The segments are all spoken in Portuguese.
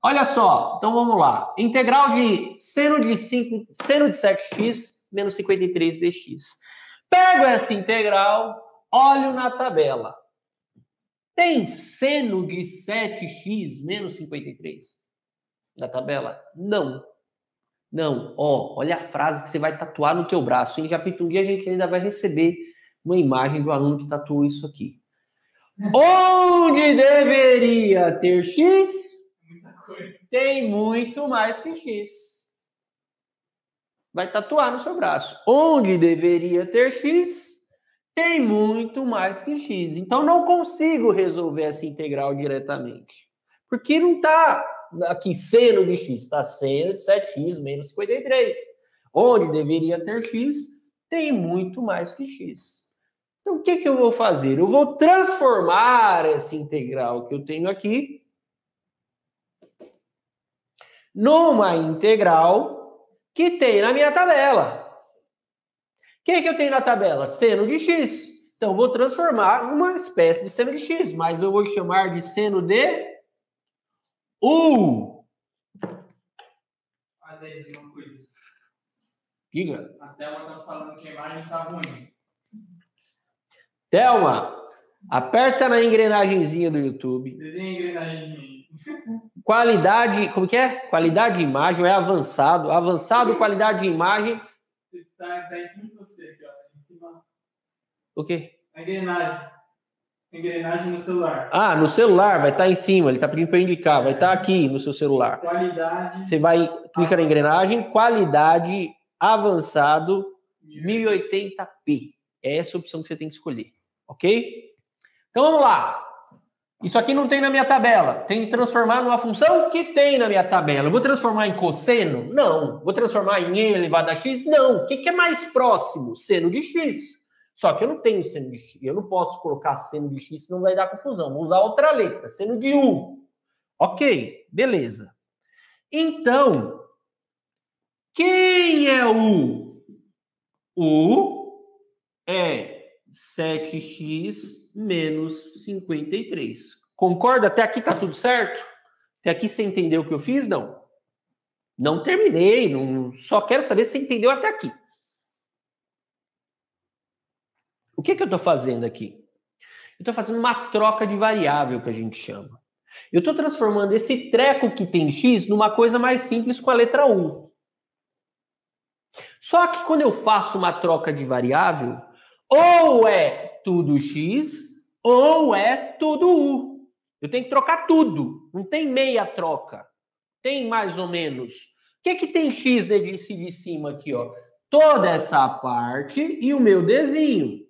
Olha só, então vamos lá. Integral de seno de 7x menos 53dx. Pego essa integral, olho na tabela. Tem seno de 7x menos 53 na tabela? Não. Não. Ó, olha a frase que você vai tatuar no teu braço. Em Japitunguí a gente ainda vai receber uma imagem do aluno que tatuou isso aqui. Onde deveria ter x, tem muito mais que x. Vai tatuar no seu braço. Onde deveria ter x, tem muito mais que x. Então, não consigo resolver essa integral diretamente. Porque não está aqui seno de x, está seno de 7x menos 53. Onde deveria ter x, tem muito mais que x. Então, o que eu vou fazer? Eu vou transformar essa integral que eu tenho aqui numa integral que tem na minha tabela. O que eu tenho na tabela? Seno de x. Então, eu vou transformar numa espécie de seno de x, mas eu vou chamar de seno de u. Uma coisa. Diga. A Thelma está falando que a imagem está ruim. Thelma, aperta na engrenagemzinha do YouTube. Desenha a engrenagemzinha. Qualidade, como que é? Qualidade de imagem, é avançado. Avançado, qualidade de imagem. Tá em cima de você aqui, ó. Em cima. O quê? A engrenagem. Engrenagem no celular. Ah, no celular, vai estar em cima. Ele está pedindo para eu indicar. Vai estar aqui no seu celular. Qualidade. Você vai, clica na engrenagem, qualidade, avançado, 1080p. É essa a opção que você tem que escolher. Ok? Então vamos lá. Isso aqui não tem na minha tabela. Tem que transformar numa função que tem na minha tabela. Eu vou transformar em cosseno? Não. Vou transformar em e elevado a x? Não. O que é mais próximo? Seno de x. Só que eu não tenho seno de x. Eu não posso colocar seno de x, senão vai dar confusão. Vou usar outra letra. Seno de u. Ok. Beleza. Então, quem é u? U é 7x menos 53. Concorda? Até aqui tá tudo certo? Até aqui você entendeu o que eu fiz? Não. Não terminei. Não... Só quero saber se você entendeu até aqui. O que eu estou fazendo aqui? Eu estou fazendo uma troca de variável, que a gente chama. Eu estou transformando esse treco que tem x numa coisa mais simples com a letra u. Só que quando eu faço uma troca de variável, ou é tudo x, ou é tudo u. Eu tenho que trocar tudo. Não tem meia troca. Tem mais ou menos. O que tem x desse de cima aqui, ó? Toda essa parte e o meu desenho.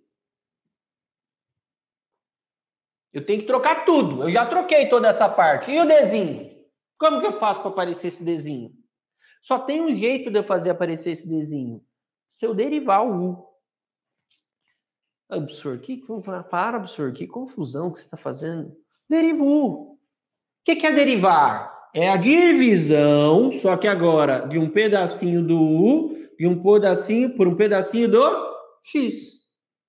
Eu tenho que trocar tudo. Eu já troquei toda essa parte. E o desenho? Como que eu faço para aparecer esse desenho? Só tem um jeito de eu fazer aparecer esse desenho. Se eu derivar o u. Absurdo. Para, absurdo. Que confusão que você está fazendo. Deriva o u. O que é derivar? É a divisão, só que agora, de um pedacinho do u, de um pedacinho por um pedacinho do x.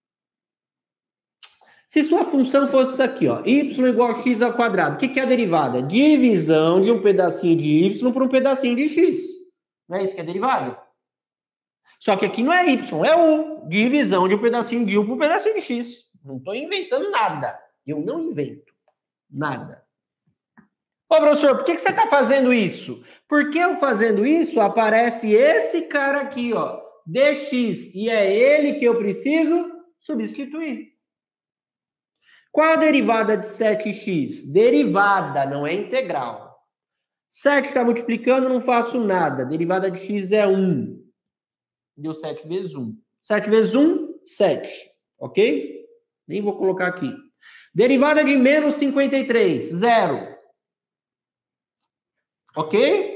Se sua função fosse isso aqui, ó, y igual a x ao quadrado, o que é a derivada? Divisão de um pedacinho de y por um pedacinho de x. Não é isso que é derivada? Só que aqui não é y, é u. Divisão de um pedacinho de u por um pedacinho de x. Não estou inventando nada. Eu não invento nada. Ô, professor, por que você está fazendo isso? Porque eu fazendo isso, aparece esse cara aqui, ó, dx, e é ele que eu preciso substituir. Qual a derivada de 7x? Derivada, não é integral. 7 está multiplicando, não faço nada. Derivada de x é 1. Deu 7 vezes 1. 7 vezes 1, 7. Ok? Nem vou colocar aqui. Derivada de menos 53, 0. Ok?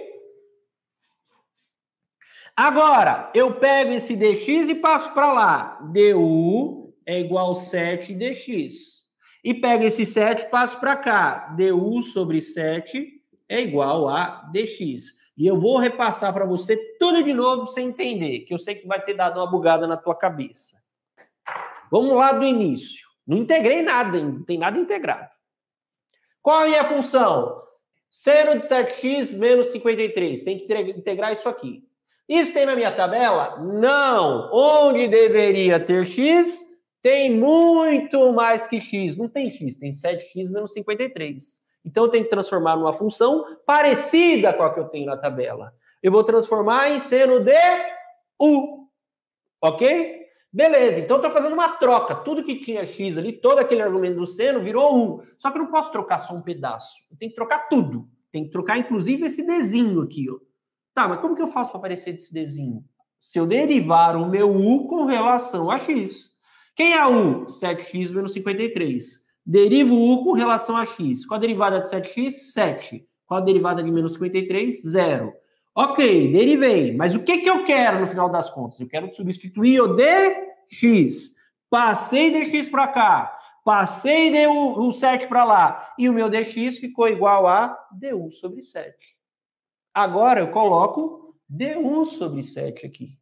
Agora, eu pego esse dx e passo para lá. du é igual a 7 dx. E pego esse 7 e passo para cá. du sobre 7 é igual a dx. E eu vou repassar para você tudo de novo para você entender, que eu sei que vai ter dado uma bugada na tua cabeça. Vamos lá do início. Não integrei nada, não tem nada integrado. Qual é a minha função? Seno de 7x menos 53. Tem que integrar isso aqui. Isso tem na minha tabela? Não. Onde deveria ter x, tem muito mais que x. Não tem x, tem 7x menos 53. Então, eu tenho que transformar numa função parecida com a que eu tenho na tabela. Eu vou transformar em seno de u. Ok? Beleza, então eu estou fazendo uma troca. Tudo que tinha x ali, todo aquele argumento do seno, virou u. Só que eu não posso trocar só um pedaço. Eu tenho que trocar tudo. Tem que trocar, inclusive, esse desenho aqui, ó. Tá, mas como que eu faço para aparecer desse desenho? Se eu derivar o meu u com relação a x. Quem é u? 7x menos 53. Derivo u com relação a x. Qual a derivada de 7x? 7. Qual a derivada de menos 53? 0. Ok, derivei. Mas o que eu quero no final das contas? Eu quero substituir o dx. Passei dx para cá. Passei o 7 para lá. E o meu dx ficou igual a du sobre 7. Agora eu coloco du sobre 7 aqui.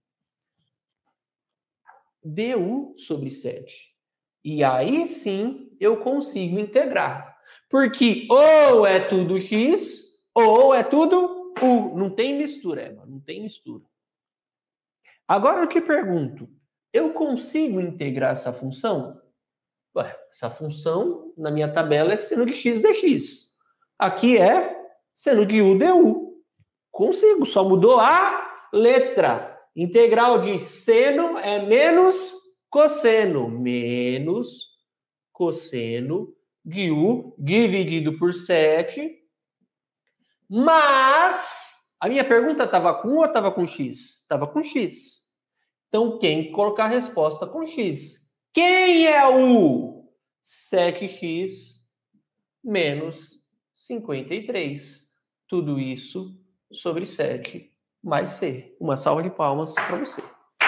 Du sobre 7. E aí sim eu consigo integrar. Porque ou é tudo x, ou é tudo u. Não tem mistura, Eva. Não tem mistura. Agora eu te pergunto, eu consigo integrar essa função? Ué, essa função, na minha tabela, é seno de x dx. Aqui é seno de u du. Consigo, só mudou a letra. Integral de seno é menos cosseno. Menos cosseno de u dividido por 7. Mas a minha pergunta estava com u ou estava com x? Estava com x. Então, quem colocar a resposta com x? Quem é o 7x menos 53? Tudo isso sobre 7 mais c. Uma salva de palmas para você.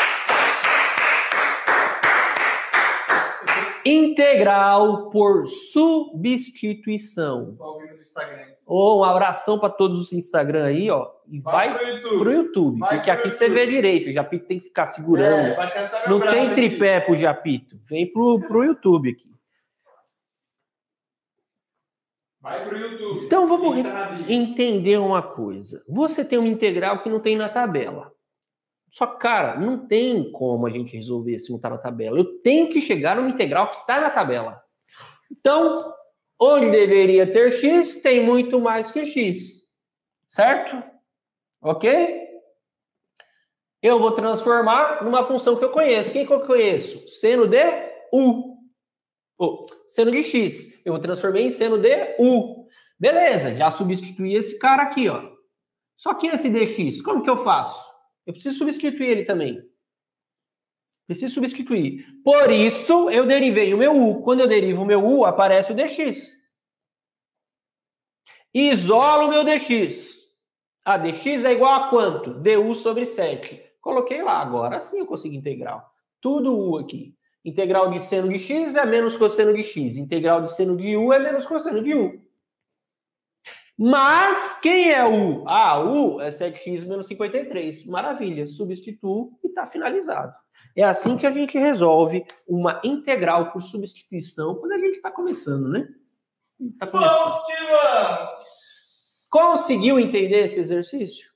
Integral por substituição. Tô ouvindo no Instagram. Um abração para todos os Instagram aí, ó. E vai pro YouTube, porque aqui você vê direito. O Japito tem que ficar segurando. Vai cansar meu Não braço tem aqui. tripé pro Japito. Vem pro YouTube aqui. Vai pro YouTube. Então vamos Link tá na bio. entender uma coisa. Você tem uma integral que não tem na tabela. Só que, cara, não tem como a gente resolver se não está na tabela. Eu tenho que chegar numa integral que está na tabela. Então, onde deveria ter x, tem muito mais que x. Certo? Ok? Eu vou transformar numa função que eu conheço. Quem que eu conheço? Seno de u. Seno de x. Eu vou transformar em seno de u. Beleza, já substituí esse cara aqui, ó. Só que esse dx, como que eu faço? Eu preciso substituir ele também. Preciso substituir. Por isso, eu derivei o meu u. Quando eu derivo o meu u, aparece o dx. Isolo o meu dx. Ah, dx é igual a quanto? Du sobre 7. Coloquei lá. Agora sim eu consigo integral. Tudo u aqui. Integral de seno de x é menos cosseno de x. Integral de seno de u é menos cosseno de u. Mas quem é u? Ah, u é 7x menos 53. Maravilha. Substituo e está finalizado. É assim que a gente resolve uma integral por substituição quando a gente está começando, né? Vamos que vamos! Conseguiu entender esse exercício?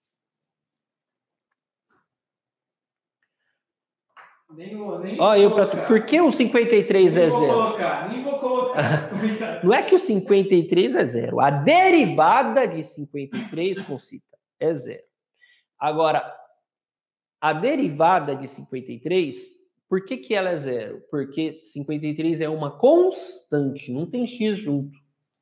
Por que o 53 é zero? Nem vou colocar. Não é que o 53 é zero. A derivada de 53, Concita, é zero. Agora, a derivada de 53, por que ela é zero? Porque 53 é uma constante, não tem x junto.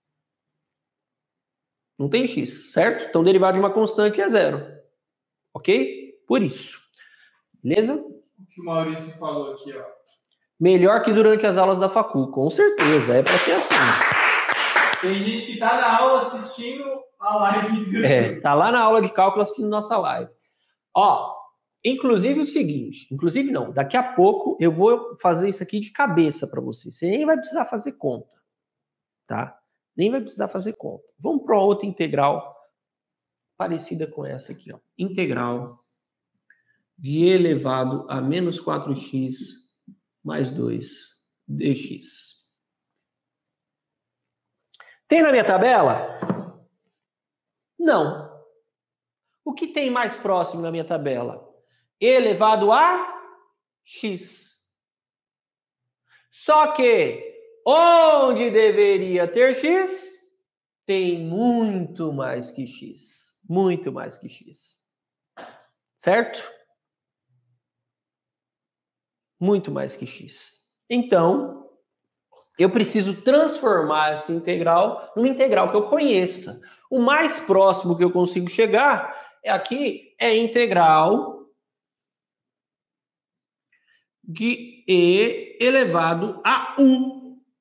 Não tem x, certo? Então, derivada de uma constante é zero. Ok? Por isso. Beleza? O que o Maurício falou aqui, ó. Melhor que durante as aulas da facul, com certeza. É para ser assim. Tem gente que tá na aula assistindo a live. Tá lá na aula de cálculo assistindo nossa live. Ó, inclusive o seguinte, inclusive não, daqui a pouco eu vou fazer isso aqui de cabeça para você. Você nem vai precisar fazer conta, tá? Nem vai precisar fazer conta. Vamos para outra integral parecida com essa aqui, ó. Integral de elevado a menos 4x mais 2 dx. Tem na minha tabela? Não. O que tem mais próximo na minha tabela? E elevado a x. Só que onde deveria ter x, tem muito mais que x. Muito mais que x. Certo? Muito mais que x. Então, eu preciso transformar essa integral numa integral que eu conheça. O mais próximo que eu consigo chegar aqui é a integral de e elevado a u. Vou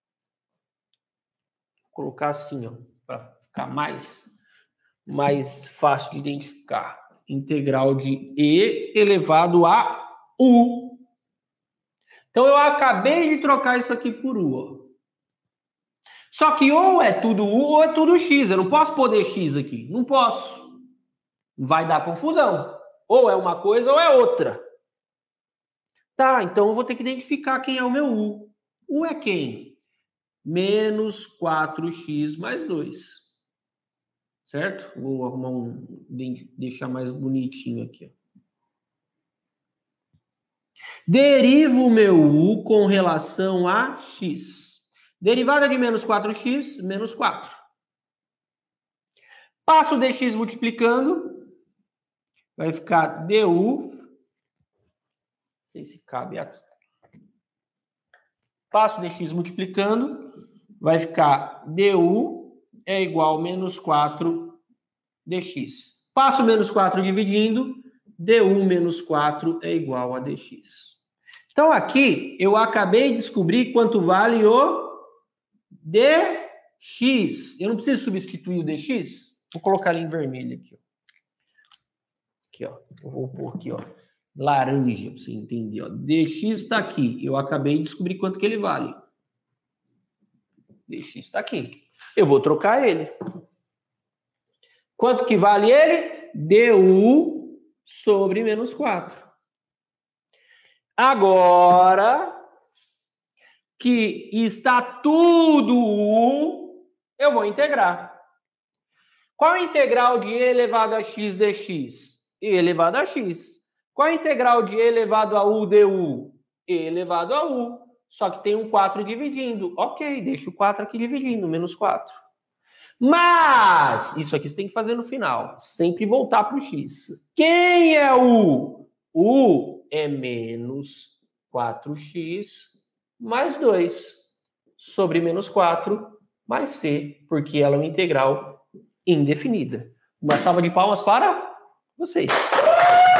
colocar assim, ó, para ficar mais fácil de identificar. Integral de e elevado a u. Então, eu acabei de trocar isso aqui por u. Ó. Só que ou é tudo u ou é tudo x. Eu não posso pôr dx aqui. Não posso. Vai dar confusão. Ou é uma coisa ou é outra. Tá, então eu vou ter que identificar quem é o meu u. U é quem? Menos 4x mais 2. Certo? Vou arrumar deixar mais bonitinho aqui. Derivo o meu u com relação a x. Derivada de menos 4x, menos 4. Passo o dx multiplicando. Vai ficar du. Não sei se cabe aqui. Passo o dx multiplicando. Vai ficar du é igual a menos 4 dx. Passo menos 4 dividindo. Du menos 4 é igual a dx. Então, aqui, eu acabei de descobrir quanto vale o dx. Eu não preciso substituir o dx? Vou colocar ele em vermelho aqui. Ó. Aqui, ó. Eu vou pôr aqui, ó. Laranja, para você entender. Ó. Dx está aqui. Eu acabei de descobrir quanto que ele vale. Dx está aqui. Eu vou trocar ele. Quanto que vale ele? Du sobre menos 4. Agora que está tudo u, eu vou integrar. Qual a integral de e elevado a x dx? E elevado a x. Qual a integral de e elevado a u du? E elevado a u. Só que tem um 4 dividindo. Ok, deixa o 4 aqui dividindo, menos 4. Mas, isso aqui você tem que fazer no final. Sempre voltar para o x. Quem é o? U é menos 4x mais 2 sobre menos 4 mais c, porque ela é uma integral indefinida. Uma salva de palmas para vocês.